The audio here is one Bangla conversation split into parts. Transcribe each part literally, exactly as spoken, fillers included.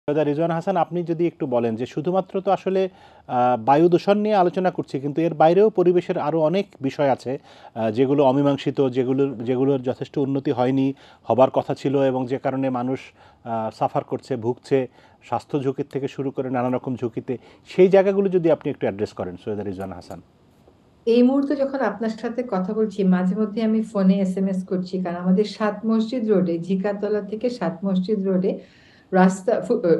রিজওয়ান হাসান, আপনি যদি একটু বলেন যে শুধুমাত্র তো আসলে বায়ু দূষণ নিয়ে আলোচনা করছি, কিন্তু এর বাইরেও পরিবেশের আরও অনেক বিষয় আছে যেগুলো অমীমাংসিত, যেগুলোর যেগুলোর যথেষ্ট উন্নতি হয়নি, হবার কথা ছিল, এবং যে কারণে মানুষ সাফার করছে, ভুগছে, স্বাস্থ্য ঝুঁকির থেকে শুরু করে নানা রকম ঝুঁকিতে। সেই জায়গাগুলো যদি আপনি একটু অ্যাড্রেস করেন সৈয়দা রিজওয়ান হাসান। এই মুহূর্তে যখন আপনার সাথে কথা বলছি, মাঝে মধ্যে আমি ফোনে এস এম এস করছি, কারণ আমাদের সাত মসজিদ রোডে, ঝিকাতলা থেকে সাত মসজিদ রোডে রাস্তা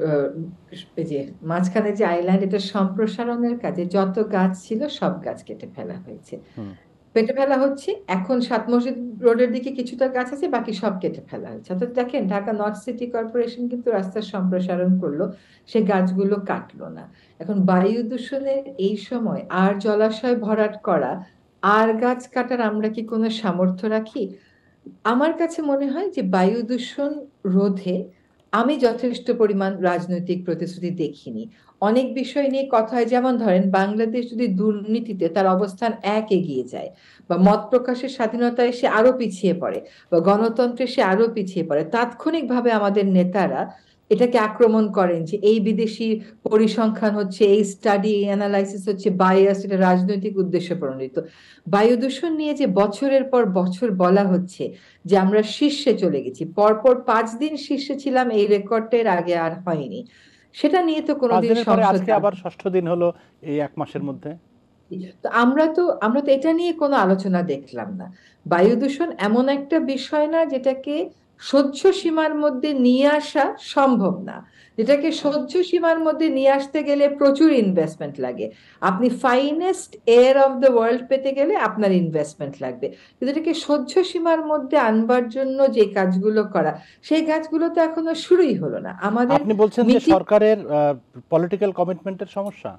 এই যে মাঝখানে যে আইল্যান্ড, এটা সম্প্রসারণের কাজে যত গাছ ছিল সব গাছ কেটে ফেলা হয়েছে, কেটে ফেলা হচ্ছে। এখন সাত মসজিদ রোডের দিকে কিছুটা গাছ আছে, বাকি সব কেটে ফেলা হয়েছে। অর্থাৎ দেখেন, ঢাকা নর্থ সিটি কর্পোরেশন কিন্তু রাস্তার সম্প্রসারণ করলো, সে গাছগুলো কাটলো না। এখন বায়ু দূষণের এই সময় আর জলাশয় ভরাট করা আর গাছ কাটার আমরা কি কোনো সামর্থ্য রাখি? আমার কাছে মনে হয় যে বায়ু দূষণ রোধে আমি যথেষ্ট পরিমাণ রাজনৈতিক প্রতিশ্রুতি দেখিনি। অনেক বিষয় নিয়ে কথা হয়, যেমন ধরেন বাংলাদেশ যদি দুর্নীতিতে তার অবস্থান এক এগিয়ে যায়, বা মত প্রকাশের স্বাধীনতায় সে আরো পিছিয়ে পড়ে, বা গণতন্ত্রে সে আরো পিছিয়ে পড়ে, তাৎক্ষণিকভাবে আমাদের নেতারা এটাকে আক্রমণ করেন যে এই বিদেশি পরিসংখ্যান হচ্ছে, এই স্টাডি অ্যানালাইসিস হচ্ছে বায়াস, এটা রাজনৈতিক উদ্দেশ্যে প্রণোদিত। বায়ু দূষণ নিয়ে যে বছরের পর বছর বলা হচ্ছে যে আমরা শীর্ষে চলে গেছি, পরপর পাঁচ দিন শীর্ষে ছিলাম, এই রেকর্ডের আগে আর হয়নি, সেটা নিয়ে তো কোনোদিন সংসদ, আবার ষষ্ঠ দিন হলো এই এক মাসের মধ্যে। তো আমরা তো আমরা তো এটা নিয়ে কোনো আলোচনা দেখলাম না। বায়ু দূষণ এমন একটা বিষয় না যেটাকে সহ্য সীমার মধ্যে নিয়ে আসা সম্ভব না, যেটাকে সহ্য সীমার মধ্যে নিয়ে আসতে গেলে প্রচুর ইনভেস্টমেন্ট লাগে। আপনি finest air of the world পেতে গেলে আপনার ইনভেস্টমেন্ট লাগবে, কিন্তু এটাকে সহ্য সীমার মধ্যে আনবার জন্য যে কাজগুলো করা, সেই কাজগুলো তো এখনো শুরুই হলো না। আমাদের আপনি বলছেন যে সরকারের পলিটিক্যাল কমিটমেন্টের সমস্যা।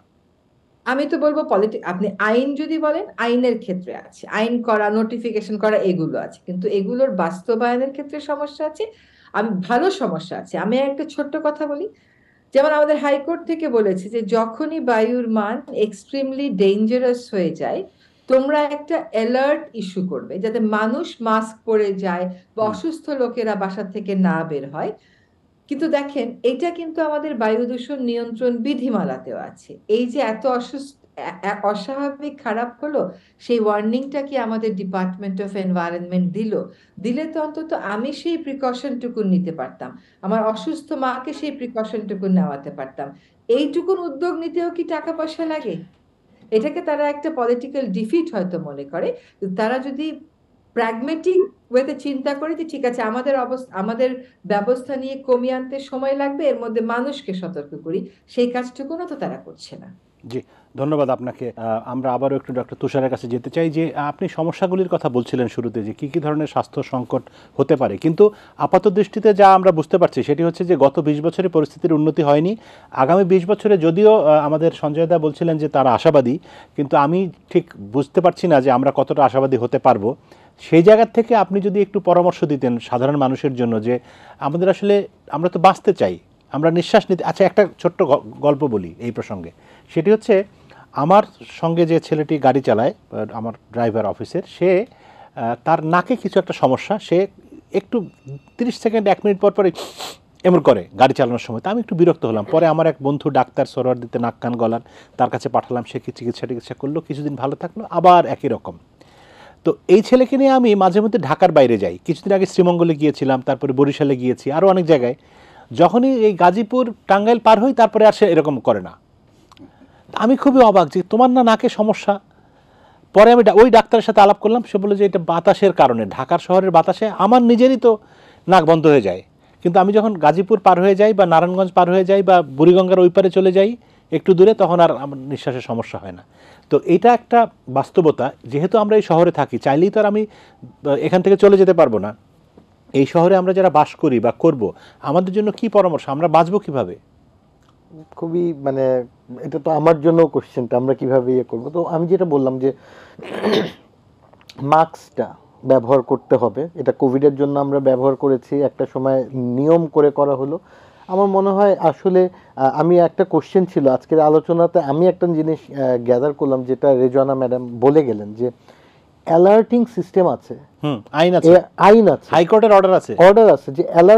আমি তো বলবো পলিটিক, আপনি আইন যদি বলেন, আইনের ক্ষেত্রে আছে, আইন করা, নোটিফিকেশন করা, এগুলো আছে, কিন্তু এগুলোর বাস্তবায়নের ক্ষেত্রে সমস্যা আছে। আমি ভালো সমস্যা আছে। আমি একটা ছোট্ট কথা বলি, যেমন আমাদের হাইকোর্ট থেকে বলেছে যে যখনই বায়ুর মান এক্সট্রিমলি ডেঞ্জারাস হয়ে যায়, তোমরা একটা অ্যালার্ট ইস্যু করবে, যাতে মানুষ মাস্ক পরে যায় বা অসুস্থ লোকেরা বাসা থেকে না বের হয়। কিন্তু দেখেন, এটা কিন্তু আমাদের বায়ু দূষণ নিয়ন্ত্রণ বিধিমালাতেও আছে। এই যে এত অসুস্থ, অস্বাভাবিক খারাপ হলো, সেই ওয়ার্নিংটা কি আমাদের ডিপার্টমেন্ট অফ এনভায়রনমেন্ট দিল? দিলে তো অন্তত আমি সেই প্রিকশনটুকু নিতে পারতাম, আমার অসুস্থ মাকে সেই প্রিকশনটুকু নেওয়াতে পারতাম। এইটুকুন উদ্যোগ নিতেও কি টাকা পয়সা লাগে? এটাকে তারা একটা পলিটিক্যাল ডিফিট হয়তো মনে করে। তারা যদি প্র্যাগমেটিক ওয়েতে চিন্তা করে যে ঠিক আছে, আমাদের অবস্থা, আমাদের ব্যবস্থা নিয়ে কমিয়ে আনতে সময় লাগবে, এর মধ্যে মানুষকে সতর্ক করি, সেই কাজটুকুনও তো তারা করছে না। জি, ধন্যবাদ আপনাকে। আমরা আবারও একটু ডক্টর তুষারের কাছে যেতে চাই, যে আপনি সমস্যাগুলির কথা বলছিলেন শুরুতে, যে কী কী ধরনের স্বাস্থ্য সংকট হতে পারে, কিন্তু আপাত দৃষ্টিতে যা আমরা বুঝতে পারছি সেটি হচ্ছে যে গত বিশ বছরে পরিস্থিতির উন্নতি হয়নি। আগামী বিশ বছরে যদিও আমাদের সঞ্জয় দা বলছিলেন যে তারা আশাবাদী, কিন্তু আমি ঠিক বুঝতে পারছি না যে আমরা কতটা আশাবাদী হতে পারবো। সেই জায়গার থেকে আপনি যদি একটু পরামর্শ দিতেন সাধারণ মানুষের জন্য, যে আমাদের আসলে, আমরা তো বাঁচতে চাই, আমরা নিঃশ্বাস নিতে। আচ্ছা, একটা ছোট্ট গল্প বলি এই প্রসঙ্গে। সেটি হচ্ছে, আমার সঙ্গে যে ছেলেটি গাড়ি চালায়, আমার ড্রাইভার অফিসের, সে তার নাকে কিছু একটা সমস্যা, সে একটু তিরিশ সেকেন্ড এক মিনিট পর পরে এমন করে গাড়ি চালানোর সময়। তা আমি একটু বিরক্ত হলাম। পরে আমার এক বন্ধু ডাক্তার, সরোয়ার দিতে নাক কান গলার, তার কাছে পাঠালাম, সে কি চিকিৎসা টিকিৎসা করলো, কিছুদিন ভালো থাকলো, আবার একই রকম। তো এই ছেলেকে নিয়ে আমি মাঝে মধ্যে ঢাকার বাইরে যাই। কিছুদিন আগে শ্রীমঙ্গলে গিয়েছিলাম, তারপরে বরিশালে গিয়েছি, আরও অনেক জায়গায়। যখনই এই গাজীপুর টাঙ্গাইল পার হই, তারপরে আর সে এরকম করে না। আমি খুবই অবাক যে তোমার না নাকে সমস্যা। পরে আমি ওই ডাক্তারের সাথে আলাপ করলাম, সে বলে যে এটা বাতাসের কারণে, ঢাকার শহরের বাতাসে আমার নিজেরই তো নাক বন্ধ হয়ে যায়। কিন্তু আমি যখন গাজীপুর পার হয়ে যাই বা নারায়ণগঞ্জ পার হয়ে যাই বা বুড়িগঙ্গার ওই পারে চলে যাই একটু দূরে, তখন আর আমার নিঃশ্বাসের সমস্যা হয় না। তো এটা একটা বাস্তবতা। যেহেতু আমরা এই শহরে থাকি, চাইলেই তো আর আমি এখান থেকে চলে যেতে পারবো না। এই শহরে আমরা যারা বাস করি বা করব, আমাদের জন্য কি পরামর্শ, আমরা বাঁচবো কিভাবে? খুবই মানে এটা তো আমার জন্য কোশ্চেনটা, আমরা কিভাবে ইয়ে করবো। তো আমি যেটা বললাম যে মাস্কটা ব্যবহার করতে হবে, এটা কোভিডের জন্য আমরা ব্যবহার করেছি, একটা সময় নিয়ম করে করা হলো। আমার মনে হয় আসলে আমি একটা কোশ্চেন ছিল আজকের আলোচনাতে, আমি একটা জিনিস গ্যাদার করলাম, যেটা রেজওয়ানা ম্যাডাম বলে গেলেন, যে অ্যালার্টিং সিস্টেম আছে, হুম, আইন আছে, আইন আছে, হাইকোর্টের অর্ডার আছে, অর্ডার আছে যে অ্যালার্ট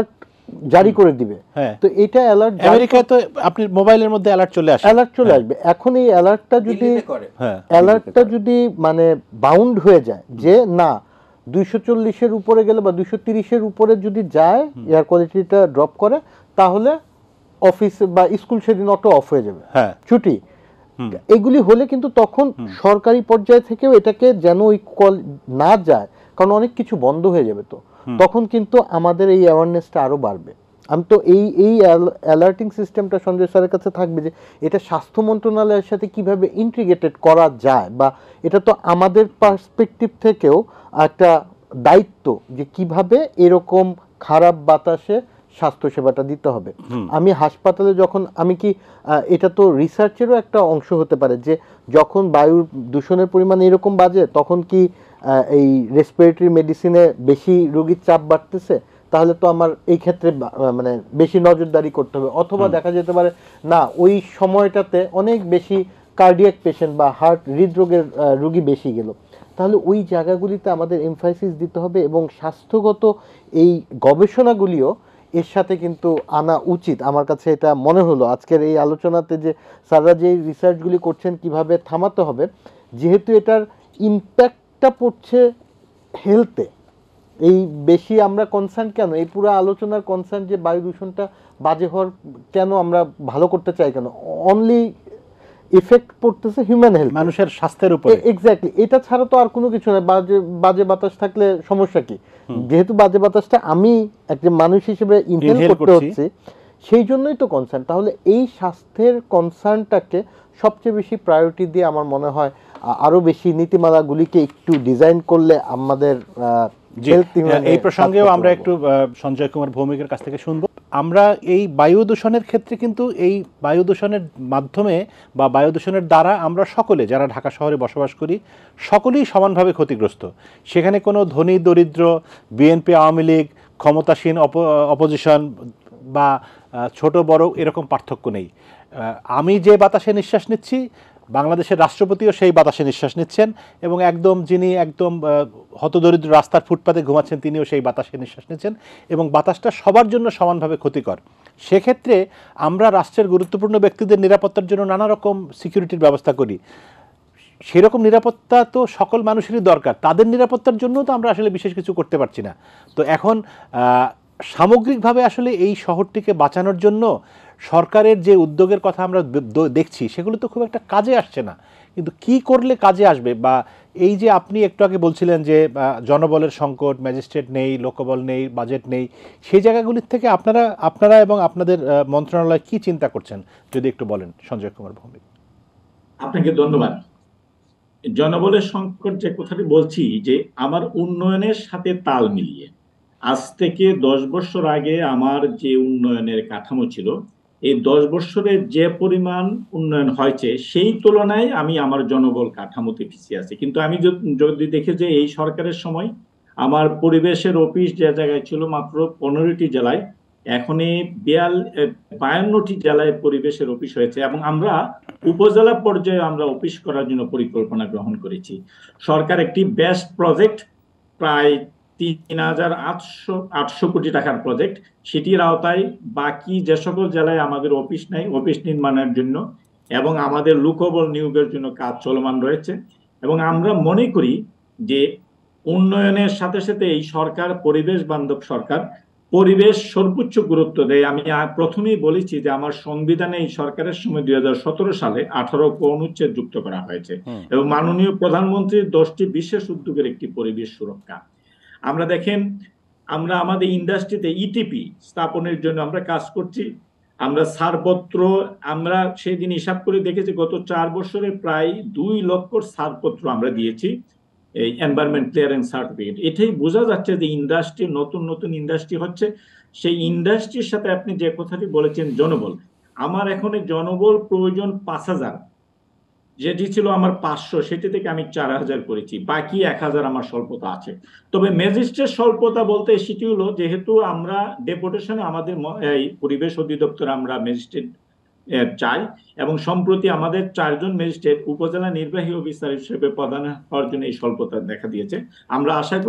জারি করে দিবে। তো এটা অ্যালার্ট আমেরিকায় তো আপনি মোবাইলের মধ্যে অ্যালার্ট চলে আসে, অ্যালার্ট চলে আসবে। এখন এই অ্যালার্টটা যদি অ্যালার্টটা যদি মানে বাউন্ড হয়ে যায় যে না দুইশো চল্লিশের উপরে গেলে বা দুইশো তিরিশের উপরে যদি যায় এয়ার কোয়ালিটিটা ড্রপ করে, তাহলে অফিস বা স্কুল সেদিন অটো অফ হয়ে যাবে, ছুটি। এগুলি হলে কিন্তু তখন সরকারি পর্যায় থেকেও এটাকে যেন ওই কল না যায়, কারণ অনেক কিছু বন্ধ হয়ে যাবে, তো তখন কিন্তু আমাদের এই অ্যাওয়ারনেসটা আরো বাড়বে। আমি তো এই এই অ্যালার্টিং সিস্টেমটা সঞ্জয় স্যারের কাছে থাকবে যে এটা স্বাস্থ্য মন্ত্রণালয়ের সাথে কিভাবে ইন্টিগ্রেটেড করা যায়, বা এটা তো আমাদের পার্সপেক্টিভ থেকেও একটা দায়িত্ব যে কিভাবে এরকম খারাপ বাতাসে স্বাস্থ্য সেবাটা দিতে হবে। আমি হাসপাতালে যখন আমি কি এটা তো রিসার্চেরও একটা অংশ হতে পারে যে যখন বায়ু দূষণের পরিমাণ এরকম বাজে তখন কি এই রেসপিরেটরি মেডিসিনে বেশি রোগীর চাপ বাড়তেছে, তাহলে তো আমার এই ক্ষেত্রে মানে বেশি নজরদারি করতে হবে। অথবা দেখা যেতে পারে না ওই সময়টাতে অনেক বেশি কার্ডিয়াক পেশেন্ট বা হার্ট হৃদরোগের রোগী বেশি গেল, তাহলে ওই জায়গাগুলিতে আমাদের এমফাসিস দিতে হবে এবং স্বাস্থ্যগত এই গবেষণাগুলিও এর সাথে কিন্তু আনা উচিত। আমার কাছে এটা মনে হলো আজকের এই আলোচনাতে যে স্যাররা যে রিসার্চগুলি করছেন কিভাবে থামাতে হবে, যেহেতু এটার ইম্প্যাক্টটা পড়ছে হেলথে। এই বেশি আমরা কনসার্ন কেন, এই পুরো আলোচনার কনসার্ন যে বায়ু দূষণটা বাজে হওয়ার কেন আমরা ভালো করতে চাই কেন, অনলি ইফেক্ট পড়তেছে হিউম্যান হেলথ, মানুষের স্বাস্থ্যের উপরে। এক্স্যাক্টলি, এটা ছাড়া তো আর কোনো কিছু না। বাজে বাজে বাতাস থাকলে সমস্যা কি, যেহেতু বাজে বাতাসটা আমি একজন মানুষ হিসেবে ইনহেল করতে হচ্ছে, সেই জন্যই তো কনসার্ন। তাহলে এই স্বাস্থ্যের কনসার্নটাকে সবচেয়ে বেশি প্রায়োরিটি দিয়ে আমার মনে হয় আরো বেশি নীতিমালাগুলিকে একটু ডিজাইন করলে আমাদের এই প্রসঙ্গেও আমরা একটু সঞ্জয় কুমার ভৌমিকের কাছ থেকে শুনবো। আমরা এই বায়ু দূষণের ক্ষেত্রে কিন্তু এই বায়ু দূষণের মাধ্যমে বা বায়ু দূষণের দ্বারা আমরা সকলে যারা ঢাকা শহরে বসবাস করি সকলেই সমানভাবে ক্ষতিগ্রস্ত। সেখানে কোনো ধনী দরিদ্র, বিএনপি আওয়ামী লীগ, ক্ষমতাসীন অপোজিশন বা ছোট বড় এরকম পার্থক্য নেই। আমি যে বাতাসে নিঃশ্বাস নিচ্ছি বাংলাদেশের রাষ্ট্রপতিও সেই বাতাসে নিঃশ্বাস নিচ্ছেন, এবং একদম যিনি একদম হতদরিদ্র রাস্তার ফুটপাতে ঘুমাচ্ছেন তিনিও সেই বাতাসে নিঃশ্বাস নিচ্ছেন, এবং বাতাসটা সবার জন্য সমানভাবে ক্ষতিকর। সেক্ষেত্রে আমরা রাষ্ট্রের গুরুত্বপূর্ণ ব্যক্তিদের নিরাপত্তার জন্য নানা রকম সিকিউরিটির ব্যবস্থা করি। সেরকম নিরাপত্তা তো সকল মানুষেরই দরকার, তাদের নিরাপত্তার জন্য তো আমরা আসলে বিশেষ কিছু করতে পারছি না। তো এখন সামগ্রিকভাবে আসলে এই শহরটিকে বাঁচানোর জন্য সরকারের যে উদ্যোগের কথা আমরা দেখছি সেগুলো তো খুব একটা কাজে আসছে না, কিন্তু কি করলে কাজে আসবে? বা এই যে আপনি একটু আগে বলছিলেন যে জনবলের সংকট, ম্যাজিস্ট্রেট নেই, লোকবল নেই, বাজেট নেই, সেই জায়গাগুলির থেকে আপনারা আপনারা এবং আপনাদের মন্ত্রণালয় কি চিন্তা করছেন যদি একটু বলেন সঞ্জয় কুমার ভৌমিক। আপনাকে ধন্যবাদ। জনবলের সংকট যে কথাটি বলছি যে আমার উন্নয়নের সাথে তাল মিলিয়ে আজ থেকে দশ বছর আগে আমার যে উন্নয়নের কাঠামো ছিল এই দশ বছরে যে পরিমাণ উন্নয়ন হয়েছে সেই তুলনায় আমি আমার জনবল কাঠামোতে পিছিয়ে আছি। কিন্তু আমি যদি দেখি যে এই সরকারের সময় আমার পরিবেশের অফিস যে জায়গায় ছিল মাত্র পনেরোটি জেলায়, এখন এই বিয়াল বায়ান্নটি জেলায় পরিবেশের অফিস হয়েছে, এবং আমরা উপজেলা পর্যায়ে আমরা অফিস করার জন্য পরিকল্পনা গ্রহণ করেছি। সরকার একটি বেস্ট প্রজেক্ট, প্রায় তিন হাজার আটশো আটশো কোটি টাকার প্রজেক্ট, সেটির আওতায় বাকি যে সকল জেলায় আমাদের অফিস নেই অফিস নির্মাণের জন্য এবং আমাদের লোকবল নিয়োগের জন্য কাজ চলমান রয়েছে। এবং আমরা মনে করি যে উন্নয়নের সাথে সাথে এই সরকার পরিবেশ বান্ধব সরকার, পরিবেশ সর্বোচ্চ গুরুত্ব দেয়। আমি প্রথমেই বলেছি যে আমার সংবিধানে এই সরকারের সময় দুই হাজার সতেরো সালে আঠারো অনুচ্ছেদ যুক্ত করা হয়েছে এবং মাননীয় প্রধানমন্ত্রীর দশটি বিশেষ উদ্যোগের একটি পরিবেশ সুরক্ষা। আমরা দেখেন আমরা আমাদের ইন্ডাস্ট্রিতে ইটিপি স্থাপনের জন্য আমরা কাজ করছি। আমরা ছাড়পত্র আমরা সেদিন হিসাব করে দেখেছি গত চার বছরে প্রায় দুই লক্ষ ছাড়পত্র আমরা দিয়েছি, এই এনভায়রনমেন্ট ক্লিয়ারেন্স সার্টিফিকেট। এটাই বোঝা যাচ্ছে যে ইন্ডাস্ট্রি নতুন নতুন ইন্ডাস্ট্রি হচ্ছে। সেই ইন্ডাস্ট্রির সাথে আপনি যে কথাটি বলেছেন জনবল, আমার এখন জনবল প্রয়োজন পাঁচ হাজার, যেটি ছিল আমার পাঁচশো, সেটি থেকে আমি চার হাজার করেছি, বাকি এক হাজার আমার স্বল্পতা আছে। তবে ম্যাজিস্ট্রেট স্বল্পতা বলতে সেটি হলো যেহেতু আমরা ডেপুটেশনে আমাদের এই পরিবেশ অধিদপ্তর আমরা ম্যাজিস্ট্রেট চাই এবং সম্প্রতি আমাদের চারজন ম্যাজিস্ট্রেট উপজেলা নির্বাহী অফিসার হিসেবে প্রদান হওয়ার জন্য এই স্বল্পতা দেখা দিয়েছে। আমরা আশা করি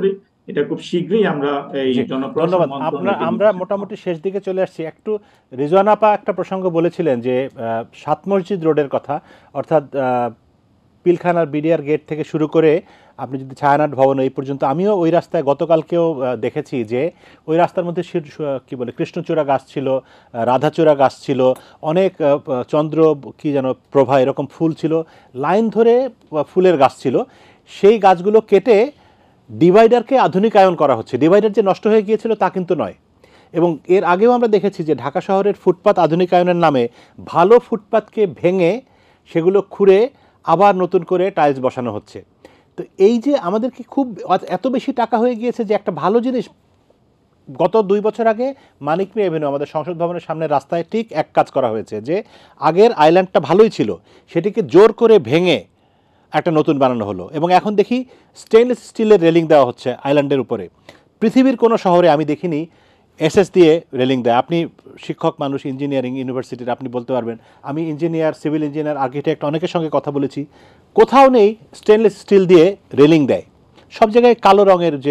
এটা খুব শীঘ্রই আমরা এই জনপ্রশাসন ধন্যবাদ। আপনার মন্ত্রণালয়ে আমরা মোটামুটি শেষ দিকে চলে আসছি। একটু রিজওয়ান আপা একটা প্রসঙ্গ বলেছিলেন যে সাত মসজিদ রোডের কথা, অর্থাৎ পিলখানার বিডিআর গেট থেকে শুরু করে আপনি যদি ছায়ানাট ভবন এই পর্যন্ত, আমিও ওই রাস্তায় গতকালকেও দেখেছি যে ওই রাস্তার মধ্যে কি বলে কৃষ্ণচূড়া গাছ ছিল, রাধাচূড়া গাছ ছিল, অনেক চন্দ্র কি যেন প্রভা এরকম ফুল ছিল, লাইন ধরে ফুলের গাছ ছিল। সেই গাছগুলো কেটে ডিভাইডারকে আধুনিকায়ন করা হচ্ছে। ডিভাইডার যে নষ্ট হয়ে গিয়েছিল তা কিন্তু নয়। এবং এর আগেও আমরা দেখেছি যে ঢাকা শহরের ফুটপাত আধুনিকায়নের নামে ভালো ফুটপাতকে ভেঙে সেগুলো খুঁড়ে আবার নতুন করে টাইলস বসানো হচ্ছে। তো এই যে আমাদের কি খুব এত বেশি টাকা হয়ে গিয়েছে যে একটা ভালো জিনিস, গত দুই বছর আগে মানিক মিয়া এভিনিউ আমাদের সংসদ ভবনের সামনে রাস্তায় ঠিক এক কাজ করা হয়েছে যে আগের আইল্যান্ডটা ভালোই ছিল, সেটিকে জোর করে ভেঙে একটা নতুন বানানো হলো এবং এখন দেখি স্টেনলেস স্টিলের রেলিং দেওয়া হচ্ছে আইল্যান্ডের উপরে। পৃথিবীর কোনো শহরে আমি দেখিনি এসএস দিয়ে রেলিং দেয়। আপনি শিক্ষক মানুষ, ইঞ্জিনিয়ারিং ইউনিভার্সিটির, আপনি বলতে পারবেন। আমি ইঞ্জিনিয়ার, সিভিল ইঞ্জিনিয়ার, আর্কিটেক্ট অনেকের সঙ্গে কথা বলেছি, কোথাও নেই স্টেনলেস স্টিল দিয়ে রেলিং দেয়। সব জায়গায় কালো রঙের যে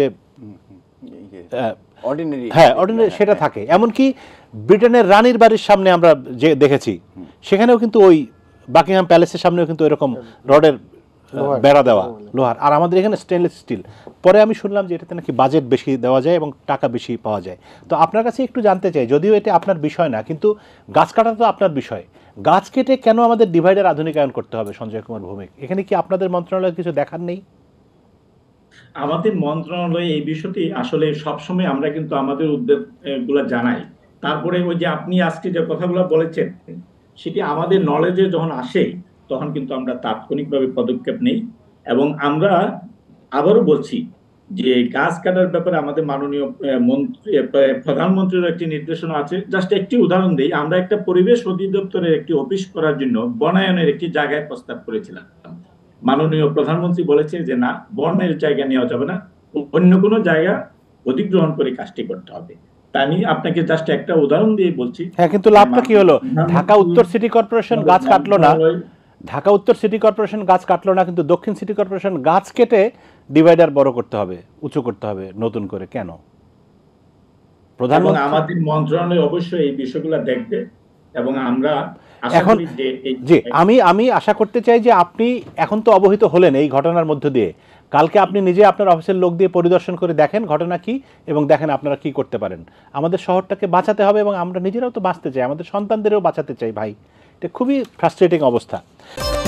হ্যাঁ অর্ডিনারি সেটা থাকে। এমনকি ব্রিটেনের রানীর বাড়ির সামনে আমরা যে দেখেছি সেখানেও কিন্তু ওই বাকিংহাম প্যালেসের সামনেও কিন্তু এরকম রডের বেড়া দেওয়া, লোহার। আর আমাদের এখানে স্টেনলেস স্টিল। পরে আমি শুনলাম যে এটাতে নাকি বাজেট বেশি দেওয়া যায় এবং টাকা বেশি পাওয়া যায়। তো আপনার কাছে একটু জানতে চাই, যদিও এটা আপনার বিষয় না, কিন্তু গাছ কাটা তো আপনার বিষয়। গাছ কেটে কেন আমাদের ডিভাইডার আধুনিকায়ন করতে হবে সঞ্জয় কুমার ভৌমিক? এখানে কি আপনাদের মন্ত্রণালয়ে কিছু দেখার নেই? আমাদের মন্ত্রণালয়ে এই বিষয়টি আসলে সবসময় আমরা কিন্তু আমাদের উদ্যোগ গুলা জানাই। তারপরে ওই যে আপনি আজকে যে কথাগুলো বলেছেন সেটি আমাদের নলেজে যখন আসে তখন কিন্তু আমরা তাৎক্ষণিকভাবে পদক্ষেপ নেই। এবং আমরা আবারও বলছি যে গাছ কাটার ব্যাপারে আমাদের মাননীয় মন্ত্রী প্রধানমন্ত্রীর একটি নির্দেশনা আছে। জাস্ট একটি উদাহরণ দিই, আমরা একটা পরিবেশ অধিদপ্তরের একটি অফিস করার জন্য বনায়নের একটি জায়গায় প্রস্তাব করেছিলাম। মাননীয় প্রধানমন্ত্রী বলেছে যে না, বনের জায়গা নেওয়া যাবে না, অন্য কোনো জায়গা অধিগ্রহণ করে কাজটি করতে হবে। তা আমি আপনাকে জাস্ট একটা উদাহরণ দিয়ে বলছি। হ্যাঁ, কিন্তু লাভটা কি হলো? ঢাকা উত্তর সিটি কর্পোরেশন গাছ কাটলো না, ঢাকা উত্তর সিটি কর্পোরেশন গাছ কাটলো না, কিন্তু দক্ষিণ সিটি কর্পোরেশন গাছ কেটে ডিভাইডার বড় করতে হবে, উঁচু করতে হবে নতুন করে। কেন? প্রধানমন্ত্রী আমাদের মন্ত্রণালয় অবশ্যই এই বিষয়গুলো দেখবে এবং আমরা এখন জি আমি আমি আশা করতে চাই যে আপনি এখন তো অবহিত হলেন এই ঘটনার মধ্য দিয়ে, কালকে আপনি নিজে আপনার অফিসের লোক দিয়ে পরিদর্শন করে দেখেন ঘটনা কি এবং দেখেন আপনারা কি করতে পারেন। আমাদের শহরটাকে বাঁচাতে হবে এবং আমরা নিজেরাও তো বাঁচতে চাই, আমাদের সন্তানদেরও বাঁচাতে চাই ভাই। এটা খুবই ফ্রাস্ট্রেটিং অবস্থা।